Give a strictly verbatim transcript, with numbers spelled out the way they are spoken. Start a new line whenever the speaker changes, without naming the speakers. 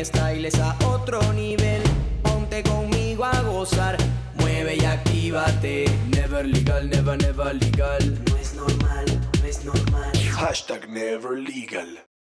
mi style es a otro nivel. Ponte conmigo a gozar, mueve y actívate. Never legal, never, never legal.
No es normal, no es normal.
Hashtag never legal.